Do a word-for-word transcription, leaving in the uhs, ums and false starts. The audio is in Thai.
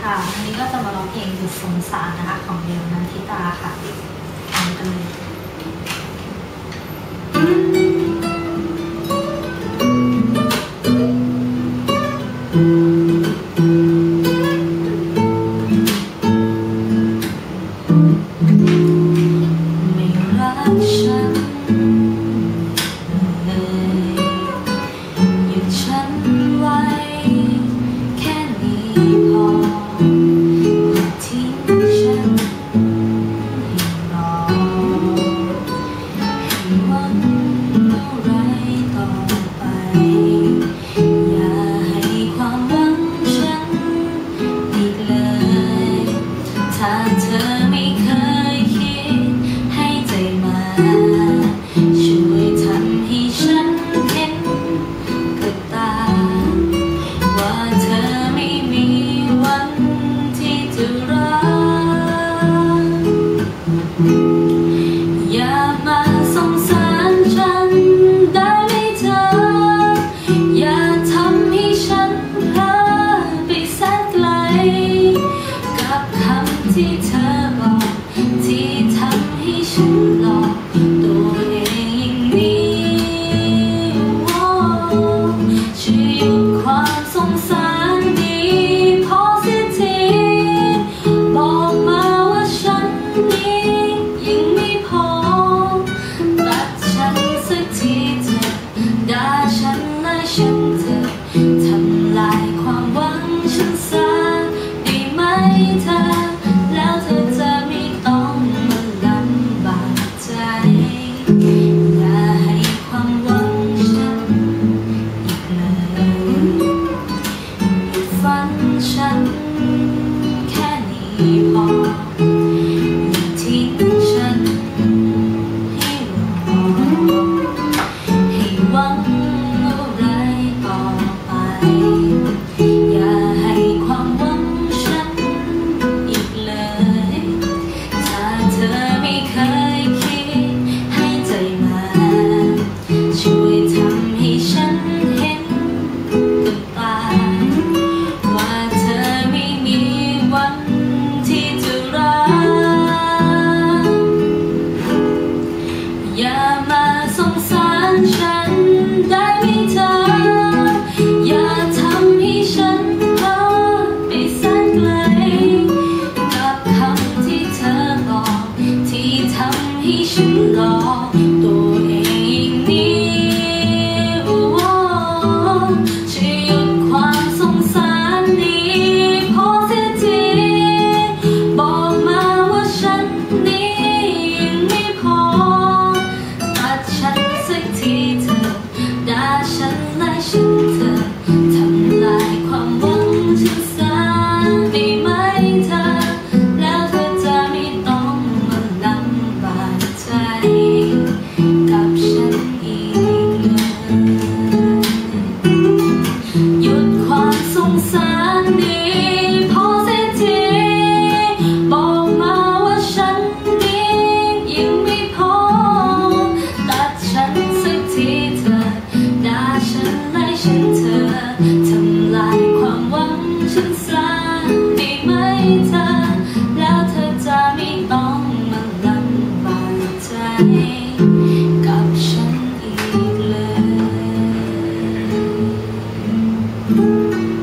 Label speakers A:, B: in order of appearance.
A: ค่ะวันนี้ก็จะมาร้องเพลงหยุดสงสารนะคะของเบลนันทิตาค่ะฟังกันเลยไม่รักฉันเลยหยุดฉันไว้แค่นี้พออย่าทิ้งฉันให้รอให้หวังอะไรต่อไปอย่าให้ความหวังฉันอีกเลยถ้าเธอไม่เคยคิดให้ใจมาช่วยทำให้ฉันเห็นกับตาว่าเธอไม่มีวันที่จะรักอย่ามาสงสารฉันได้ไหมเธออย่าทำให้ฉันเพ้อไปแสนไกลกับคำที่เธอบอกที่ทำให้ฉันหลอกตัวเองอย่างนี้ช่วยหยุดความสงสารดีพอเสียทีบอกมาว่าฉันนี้ยังไม่พอตัดฉันสักทีเธอด่าฉันและฉันเธอทำลายความหวังฉันซะได้ไหมเธอแล้วเธอจะไม่ต้องมาลำบากใจอย่าให้ความหวังฉันอีกเลยหยุดฝันฉันแค่นี้พออย่าทิ้งฉันให้รอให้หวังอะไรต่อไปอย่าให้ความหวังฉันอีกเลยถ้าเธอไม่เคยคิดให้ใจมาช่วยทำให้ฉันเห็นกับตาว่าเธอไม่มีวันที่จะรักอย่ามาสงสารฉันได้ไหมเธออย่าทำให้ฉันเพ้อไปแสนไกลกับคำที่เธอบอกที่ทำให้ฉันหลอกตัวเองนี้ช่วยหยุดความสงสารนี้พอเสียทีบอกมาว่าฉันนี้ยังไม่พอตัดฉันสักทีเธอด่าฉันและฉันเธอทำลายความหวังฉันซะได้ไหมเธอแล้วเธอจะไม่ต้องมาลำบากใจกับฉันอีกเลยหยุดความสงสารนี้พอเสียทีบอกมาว่าฉันนี้ยังไม่พอตัดฉันสักทีเธอด่าฉันและฉันเธอทำลายความหวังฉันซะได้ไหมเธอแล้วเธอจะไม่ต้องมาลำบากใจกับฉันอีกเลย